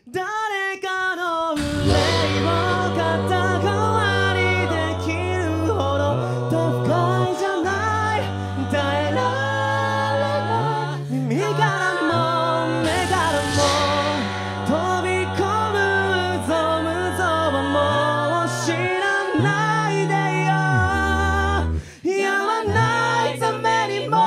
誰かの憂いを肩代わりできるほど不快じゃない耐えられない耳からも目からも飛び込むうぞむぞはもう知らないでよやまないためにも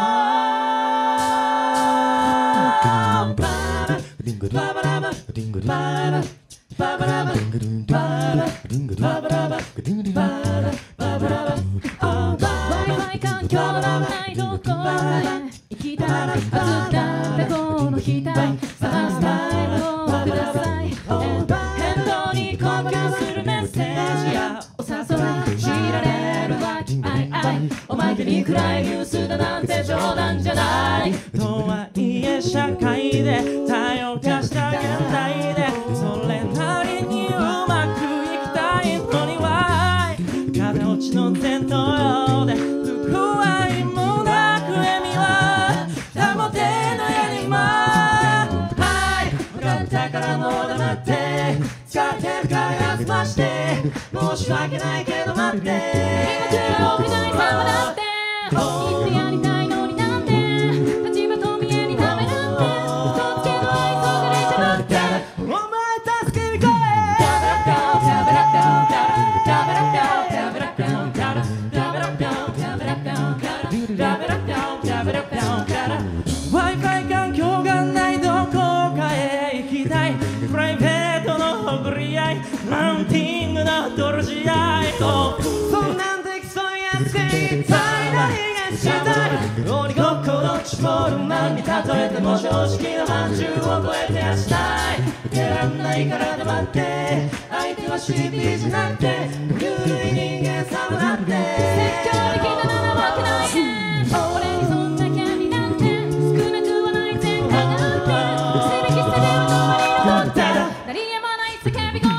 ババラババラバババラババラババラババラババラバ Wi-Fi 環境がないどこかへ行きたいはずだったこの額探すタイムをください返答に呼吸するメッセージやお誘い知られるわけお前手に暗いニュースだなんて冗談じゃないとはいえ社会で多様化した現代でそれなりにうまくいきたいのには風落ちの前頭葉で不具合もなく笑みは保てないにもはい分かったからもう黙って使ってるから休まして申し訳ないけど待って今僕がいさまだって言ってやりたいのになんて立場と見えにダメなんて嘘つけの愛想が出ちゃってお前助けに来いWi-Fi 環境がないどこかへ行きたいプライベートの誇り合いマウンティングの泥仕合そんなんで競い合って一体何がしたい鬼ごっこドッジボールマンに例えても正直なまんじゅうを超えてやしたい受けらんないから黙って相手は CP じゃなくて緩い人間さまだって説教できたならわけないね俺にそんな権利なんて少なくはない前科があってすべき捨てではどうにも鳴りやまない叫び声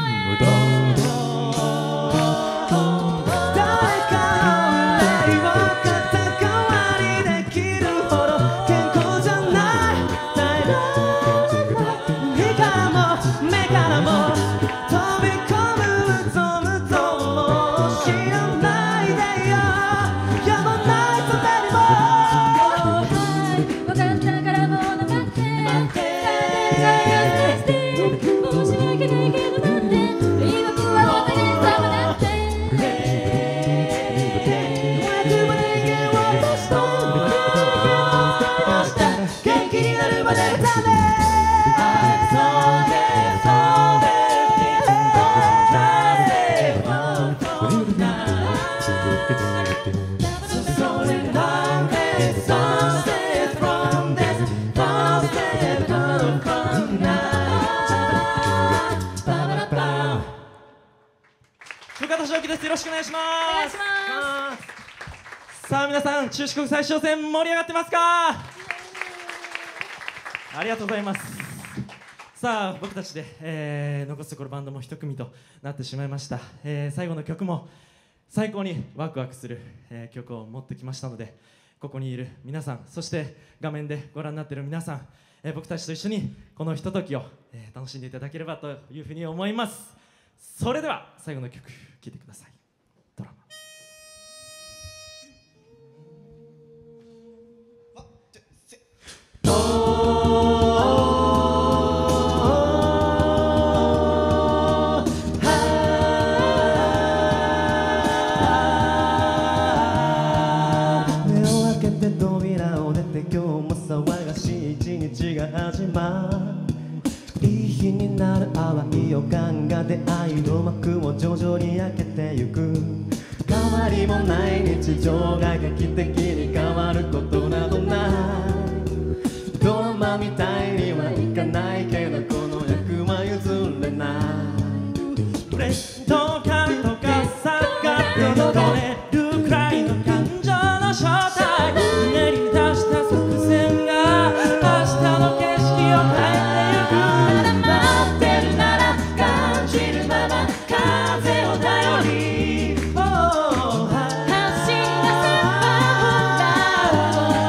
深田正樹です。よろしくお願いします。 お願いしまさあ皆さん、中四国最終戦盛り上がってますか？ありがとうございます。さあ僕たちで、残すところバンドも一組となってしまいました。最後の曲も最高にワクワクする、曲を持ってきましたので、ここにいる皆さん、そして画面でご覧になっている皆さん、僕たちと一緒にこのひとときを、楽しんでいただければというふうに思います。それでは最後の曲聴いてください。ドラマ。目を開けて扉を出て今日も騒がしい一日が始まる。いい日になる淡い予感が出会いの幕を徐々に開けてゆく。変わりもない日常が劇的に変わることなどない。ドラマみたいにはいかないけどこの役は譲れない。劣等感とか下がって取れるくらいの感情の正体。胸に出した作戦が明日の景色を変えてゆく。 まだ待ってるなら感じるまま風を頼り走り出せば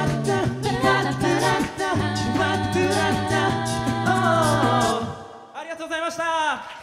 ありがとうございました。